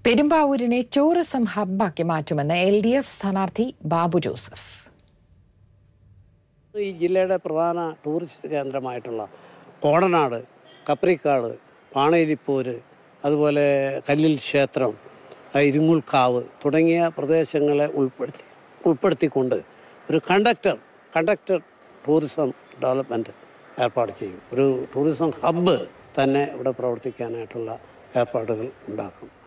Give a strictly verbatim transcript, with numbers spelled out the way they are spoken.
പെരുമ്പാവൂരിനെ tourism ഹബ്ബാക്കി മാറ്റുമെന്ന് L D F സ്ഥാനാർത്ഥി Babu Joseph. ഈ ജില്ലയുടെ പ്രധാന ടൂറിസ്റ്റ് കേന്ദ്രമായിട്ടുള്ള കോടനാട്, കപ്രിക്കാട്, പാണേരിപ്പോര്, അതുപോലെ കല്ലിൽ ക്ഷേത്രം, ഇരുങ്ങുൽക്കാവ് തുടങ്ങിയ പ്രദേശങ്ങളെ ഉൾപ്പെടുത്തി ഉൾപ്പെടുത്തിക്കൊണ്ട് ഒരു കണ്ടക്ടർ കണ്ടക്ടർ ടൂറിസം ഡെവലപ്മെൻറ്റ് ഏർപ്പാട് ചെയ്യും. ഒരു ടൂറിസം ഹബ്ബ് തന്നെ ഇവിടെ പ്രവർത്തിക്കാനായിട്ടുള്ള ഏർപ്പാടുകൾ ഉണ്ടാക്കും.